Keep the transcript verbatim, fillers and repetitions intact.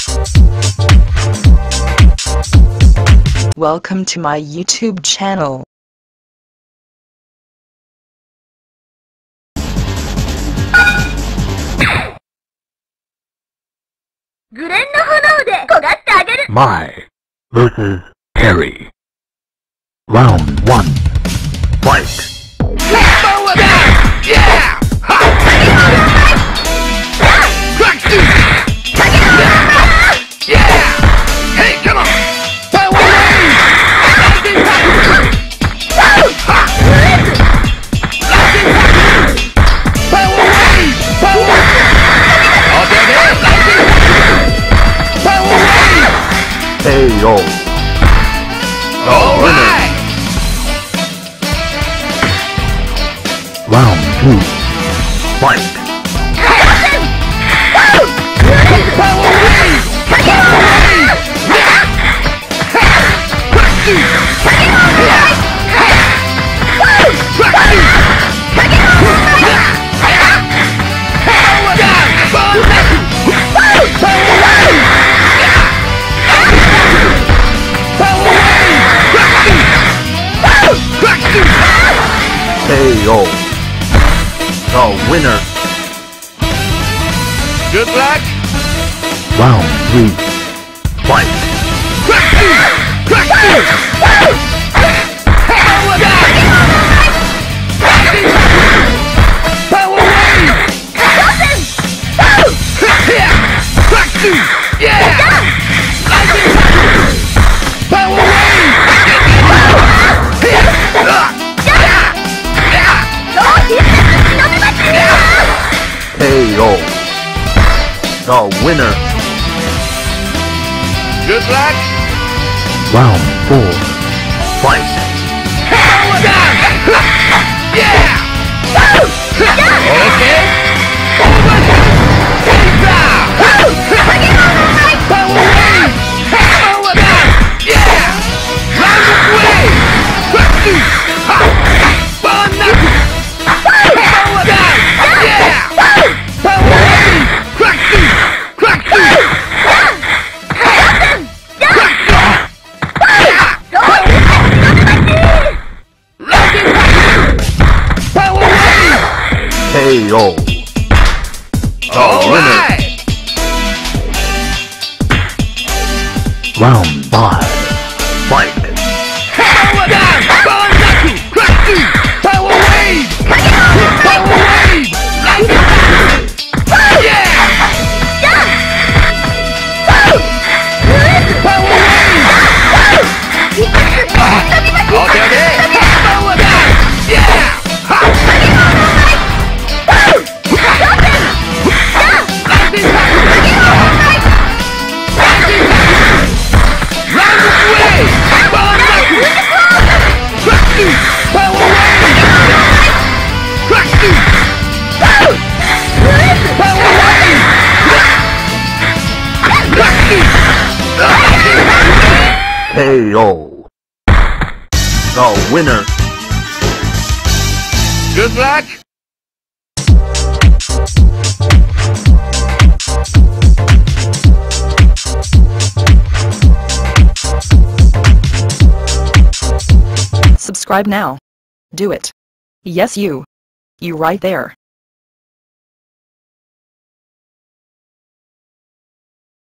Welcome to my YouTube channel. Mai versus Harry. Round one. Fight. Yeah! Yeah! Hey, come on! K O. The winner. Round two. Fight. K O. The winner. Good luck. Round three. Fight. K O. The winner. Good luck. Round four. Fight. Yeah! Okay. K O. The winner. Round five. Fight. Power down! Power knuckle! Crack two! Power wave! Power wave! Lightning back! Yeah! Power wave! Okay, okay! Power down! Yeah! K O. The winner. Good luck. Subscribe now. Do it. Yes, you. You right there.